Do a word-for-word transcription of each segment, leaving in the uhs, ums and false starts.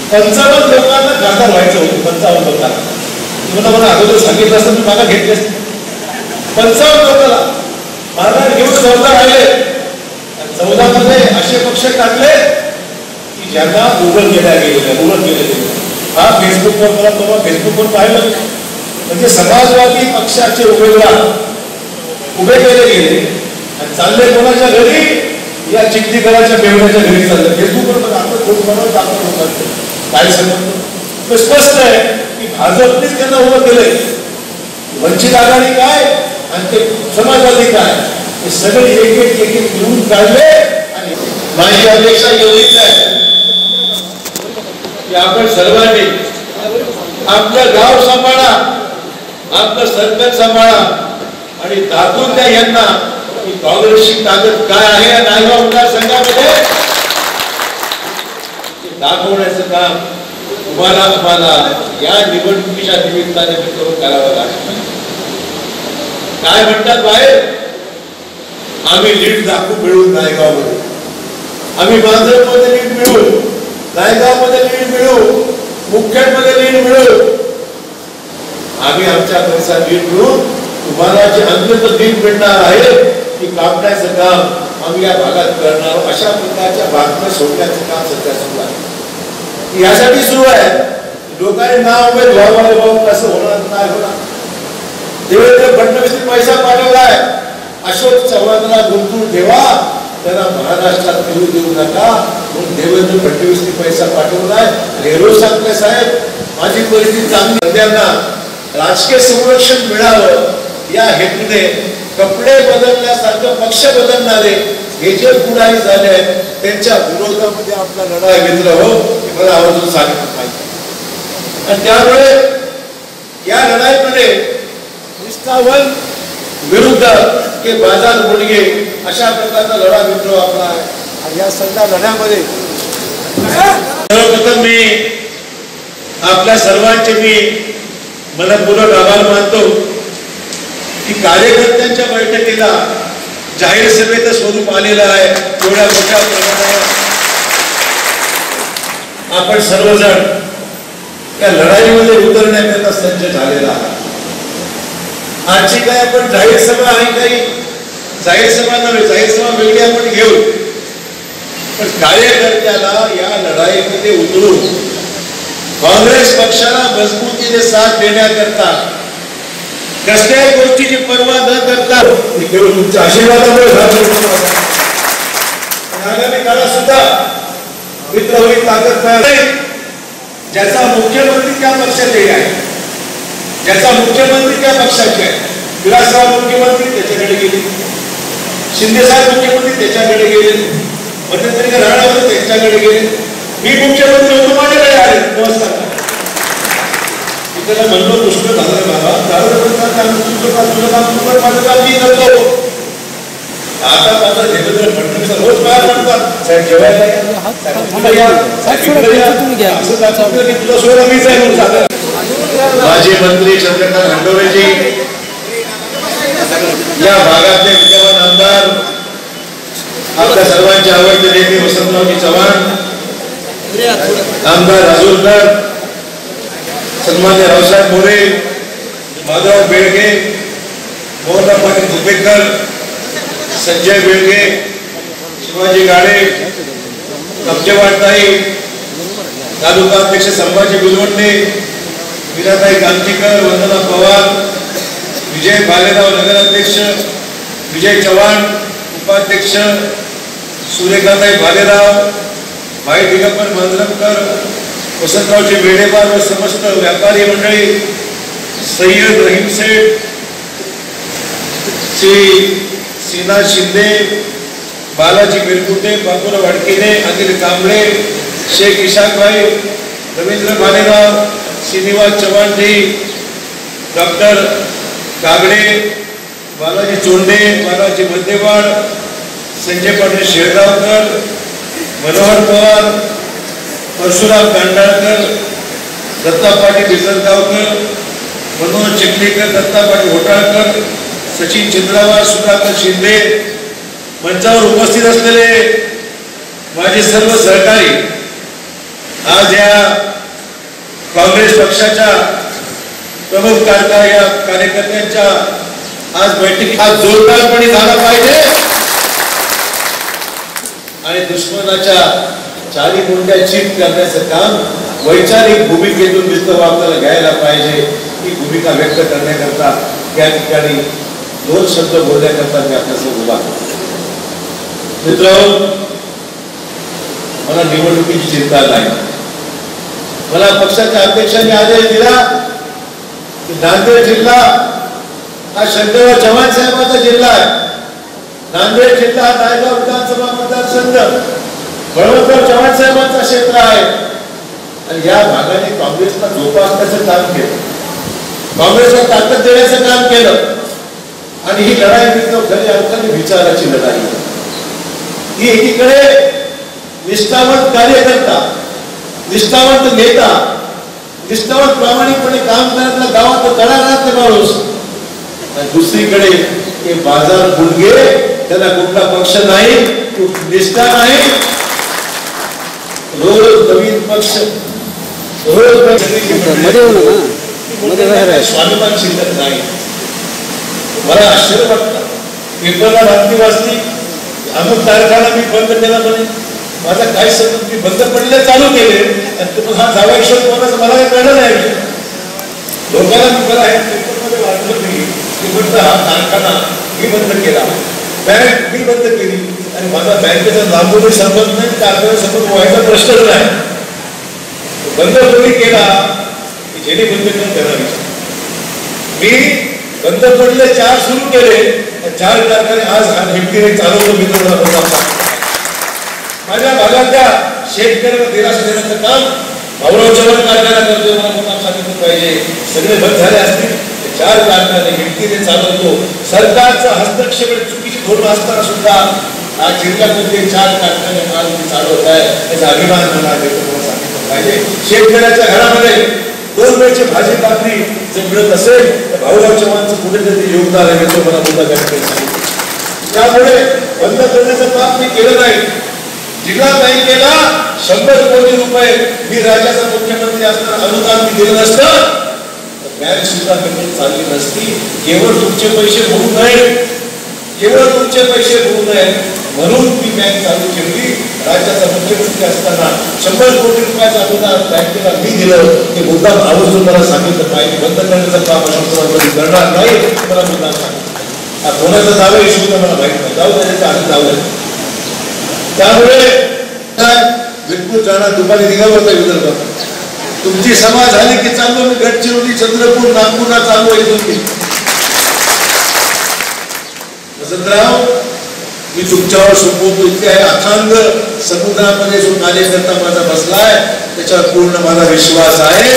पंचावन्न लोकांना खासदार व्हायचं होतं. पंचावन्न लोकांना तुम्हाला मला अगोदर सांगितलं असतं मी मागा घेतले असते. पंचावन्न लोकांना मला घेऊन चौदा राहिले. चौदा मध्ये असे पक्ष टाकले की ज्यांना उघड केल्या गेलेल्या उघड केले गेले. हा फेसबुकवर मला तेव्हा फेसबुकवर पाहिलं म्हणजे समाजवादी पक्षाचे उमेदवार उभे केले गेले आणि चालले कोणाच्या घरी, या चिखलीकराच्या बेवड्याच्या घरी चालले. फेसबुकवर पण आपण खूप बनवत आपण लोकांचे काय समजतो स्पष्ट आहे की भाजपनेच त्यांना उभं केलंय. वंचित आघाडी काय आणि ते समाजवादी काय हे सगळे एक एक एक एक मिळून काढले. आणि माझी अपेक्षा एवढीच आहे की आपण सर्वांनी आपलं गाव सांभाळा, आपलं सरपंच सांभाळा आणि दाखवून द्या यांना की काँग्रेसची ताकद काय आहे. नायगाव मतदारसंघामध्ये दाखवण्याचं काम तुम्हाला आम्हाला या निवडणुकीच्या निमित्ताने करावं लागेल. काय म्हणतात बाहेर, आम्ही लीड दाखवू मिळून नायगावमध्ये, आम्ही मांजरमध्ये लीड मिळू, नायगावमध्ये लीड मिळू, मुखेडमध्ये लीड मिळू. आम्ही आमच्या परिसरात लीड मिळू. तुम्हाला जे अंतिम लीड मिळणार आहे की कापण्याचं काम आम्ही या भागात करणार. अशा प्रकारच्या बातम्या सोडण्याचं काम सध्या सुरू आहे. यासाठी सुरू आहे लोकांनी नाव उमेद व्हावं भाऊ कसं होणार नाही होणार. देवेंद्र फडणवीसने पैसा पाठवलाय, अशोक चव्हाणला गुंतवून ठेवा, त्यांना महाराष्ट्रात फिरू देऊ नका म्हणून देवेंद्र फडणवीसने पैसा पाठवलाय. नेहरू सांगते साहेब माझी परिस्थिती चांगली, त्यांना राजकीय संरक्षण मिळावं या हेतूने कपडे बदलण्यासारखं पक्ष बदलणारे हे जे पुढारी झाले त्यांच्या विरोधामध्ये आपला लढा घेतला हो हे मला आवर्जून सांगितलं पाहिजे. आणि त्यामुळे या लढाईमध्ये निष्ठावन विरुद्ध के बाजार मुलगे अशा प्रकारचा लढा घेतलो आपला आहे. आणि या सगळ्या लढ्यामध्ये सर्वप्रथम मी आपल्या सर्वांचे मी मनपूर्वक आभार मानतो की कार्यकर्त्यांच्या बैठकीला जाहीर सभेचं स्वरूप आलेलं आहे. एवढ्या मोठ्या प्रमाणावर आपण सर्वजण या लढाईमध्ये उतरण्याकरता सज्ज झालेला आहे. आजची काय आपण जाहीर सभा आहे, काही जाहीर सभा नव्हे, जाहीर सभा वेगळी आपण घेऊ, पण कार्यकर्त्याला या लढाईमध्ये उतरून काँग्रेस पक्षाला मजबूतीने साथ देण्याकरता कसल्याही गोष्टीची पर्वा न करता केवळ तुमच्या आशीर्वादामुळे आगामी काळात सुद्धा मित्र होईल ताकद तयार. ज्याचा मुख्यमंत्री त्या पक्षाचे आहे, ज्याचा मुख्यमंत्री त्या पक्षाचे आहे. विलासराव मुख्यमंत्री त्याच्याकडे गेले, शिंदे साहेब मुख्यमंत्री त्याच्याकडे गेले, मध्यंतरी राणा होते त्याच्याकडे गेले, मी मुख्यमंत्री होतो माझ्याकडे आले. नमस्कार त्याला म्हणलो पुष्कळ झालं बाबा, तुझं काम तुझं माझं काम मी करतो. आता माझा देवेंद्र फडणवीस रोज बाहेर म्हणतात साहेब जेवायला की तुझा सोयरा मीच आहे म्हणून झालं. माजी मंत्री चंद्रकांत हंडोरेजी, या भागातले विद्यमान आमदार, आपल्या सर्वांचे आवडते नेते वसंतरावजी चव्हाण, आमदार राजूरकर, सन्मान्य रावसाहेब मोरे, माधव बेळगे, मोहनराव पाटील भुपेकर, संजय बेळगे, शिवाजी गाडे, कब्जेवाडताई, तालुका अध्यक्ष संभाजी बिलवंडे, मीराताई गांधीकर, वंदना पवार, विजय भालेराव नगराध्यक्ष, विजय चव्हाण उपाध्यक्ष, सूर्यकांताई भालेराव, भाई दिगंबर मांजरकर, वसंतरावजी बेडेवार व समस्त व्यापारी मंडळी, सय्यद रहीम शेठ, श्री सीना शिंदे, बालाजी बिरकुटे, बापूराव वाडकेने, अनिल कांबळे, शेख इशाकभाई, रवींद्र भालेराव, श्रीनिवास चव्हाणजी, डॉक्टर कागडे, बालाजी चोंडे, बालाजी मध्यवाड, संजय पाटील शेळगावकर, मनोहर पवार, परशुराम कांडाळकर, दत्ता पाटील बिजरगावकर, मनोहर चिखलीकर, दत्ता पाटील घोटाळकर, सचिन चिंद्रावार, सुधाकर शिंदे, मंचावर उपस्थित असलेले माझे सर्व सहकारी, आज या काँग्रेस पक्षाच्या प्रमुख या कार्यकर्त्यांच्या आज बैठकीत हा जोरदारपणे झाला पाहिजे आणि दुश्मनाच्या चारी मुंड्या चीत करण्याचं काम वैचारिक भूमिकेतून विस्तव आपल्याला घ्यायला पाहिजे. ही भूमिका व्यक्त करण्याकरता या ठिकाणी दोन शब्द बोलण्याकरता मी आपल्यासमोर उभा. मित्रांनो, मला निवडणुकीची चिंता नाही. मला पक्षाच्या अध्यक्षांनी आदेश दिला की नांदेड जिल्हा हा शंकरराव चव्हाण साहेबांचा जिल्हा आहे. नांदेड जिल्हा हा नायगाव विधानसभा मतदारसंघ बळवंतराव चव्हाण साहेबांचा क्षेत्र आहे आणि या भागाने काँग्रेसला जोपासण्याचं काम केलं, काँग्रेसला ताकद देण्याचं काम केलं आणि ही लढाई मित्र खरी अर्थाने विचाराची लढाई. ही एकीकडे निष्ठावंत कार्यकर्ता, निष्ठावंत नेता, निष्ठावंत प्रामाणिकपणे काम करण्यातला गावात तळागाळातला माणूस आणि दुसरीकडे हे बाजार गुंडगे, त्याला कुठला पक्ष नाही, निष्ठा नाही, रोज नवीन पक्ष, रोज स्वाभिमान शिल्लक नाही. मला आश्चर्य वाटतं, पेपरला बातमी वाचली अमुक तारखाला मी बंद केला म्हणे. माझा काय संबंध, मी बंद पडले चालू केले आणि तुम्हाला हा जावा ईश्वर कोणाचा मला काही कळलं नाही. लोकांना मी बरं आहे पेपरमध्ये वाचलं मी की म्हणतं हा कारखाना मी बंद केला, बँक मी बंद केली आणि माझा बँकेचा लांबूनही संबंध नाही, कारखान्याचा संबंध व्हायचा प्रश्नच नाही. बंद कोणी केला की जेणे बंद करून करावी. मी बंद पडले चार सुरू केले, चार कारखाने आज हिमतीने चालवतो. मित्र माझ्या भागातल्या शेतकऱ्यांना दिलासा देण्याचं काम भाऊराव चव्हाण कारखाना करतोय. मला मोठा सांगितलं पाहिजे. सगळे बंद झाले असतील, चार कारखाने हिमतीने चालवतो. सरकारचा हस्तक्षेप चुकीची धोरण असताना सुद्धा आज जिल्ह्यामध्ये चार कारखाने माल चालवत आहे, त्याचा अभिमान मला सांगितलं पाहिजे. शेतकऱ्याच्या घरामध्ये दोन वेळची भाजी भाकरी जर मिळत असेल तर भाऊराव चव्हाणचं कुठेतरी योगदान आहे, याचं मला मुद्दा त्या ठिकाणी सांगितलं. त्यामुळे बंद करण्याचं काम मी केलं नाही. जिल्हा बँकेला शंभर कोटी रुपये मी राज्याचा मुख्यमंत्री असताना अनुदान मी दिलं नसतं तर बँक सुद्धा कमी चालली नसती. केवळ तुमचे पैसे भरू नये, केवळ तुमचे पैसे भरू नये म्हणून मी बँक चालू केली. राज्याचा मुख्यमंत्री असताना शंभर कोटी रुपयाचं अनुदान बँकेला मी दिलं. ते मुद्दा आवर्जून मला सांगितलं पाहिजे. बंद करण्याचं काम अशोक करणार नाही मला मुद्दा सांगितलं. कोणाचा जावं हे सुद्धा मला माहित नाही. जाऊ त्याच्या आधी जाऊ. त्यामुळे विरपूर जाणार दुपारी निघावं होतं विदर्भात. तुमची सभा झाली की चाललो मी गडचिरोली, चंद्रपूर, नागपूरला चाललो. इथून वसंतराव मी तुमच्यावर सोपवतो. इतक्या अथांग समुद्रामध्ये जो कार्यकर्ता माझा बसलाय त्याच्यावर पूर्ण माझा विश्वास आहे.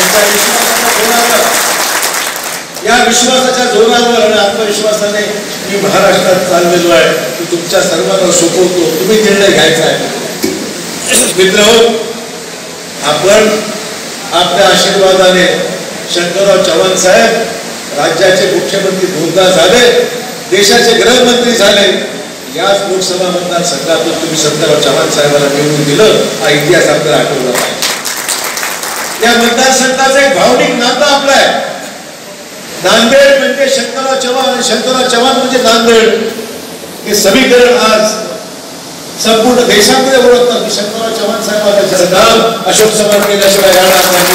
या विश्वासाच्या जोरावर आणि आत्मविश्वासाने मी महाराष्ट्रात चाललेलो आहे. मी तुमच्या सर्वांना सोपवतो, तुम्ही निर्णय घ्यायचा आहे. मित्रहो, आपण आपल्या आशीर्वादाने शंकरराव चव्हाण साहेब राज्याचे मुख्यमंत्री दोनदा झाले, देशाचे गृहमंत्री झाले. याच लोकसभा मतदारसंघातून तुम्ही शंकरराव चव्हाण साहेबांना निवडून दिलं. हा इतिहास आपल्याला आठवला पाहिजे. या मतदारसंघाचं एक भावनिक नातं आपलं आहे. नांदेड म्हणजे शंकरराव चव्हाण आणि शंकरराव चव्हाण म्हणजे नांदेड. हे समीकरण आज संपूर्ण देशामध्ये ओळखतात की शंकरराव चव्हाण साहेबांचं काम अशोक चव्हाण केल्याशिवाय राहणार नाही.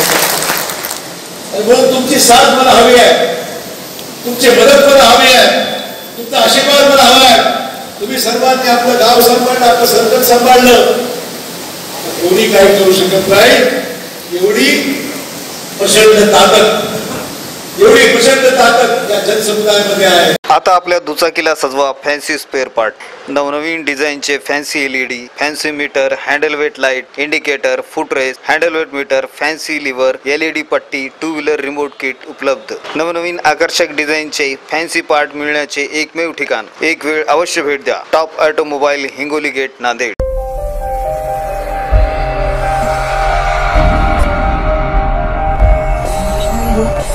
म्हणून तुमची साथ मला हवी आहे, तुमची मदत मला हवी आहे, तुमचा आशीर्वाद मला हवा आहे. तुम्ही सर्वांनी आपलं गाव सांभाळलं, आपलं संकट सांभाळलं. कोणी काही करू शकत नाही. एवढी प्रचंड ताकद, एवढी प्रचंड ताकद या जनसमुदायामध्ये आहे. आता आपल्या दुचाकीला सजवा फॅन्सी स्पेअर पार्ट. नवनवीन डिझाईनचे fancy LED, fancy meter, handle weight light, indicator, footrest, handle weight meter, fancy lever, LED पट्टी, टू व्हीलर रिमोट किट उपलब्ध. नवनवीन आकर्षक डिझाईनचे फॅन्सी पार्ट मिळण्याचे एकमेव ठिकाण. एक वेळ अवश्य भेट द्या. Top automobile, Hingoli gate, Nanded. you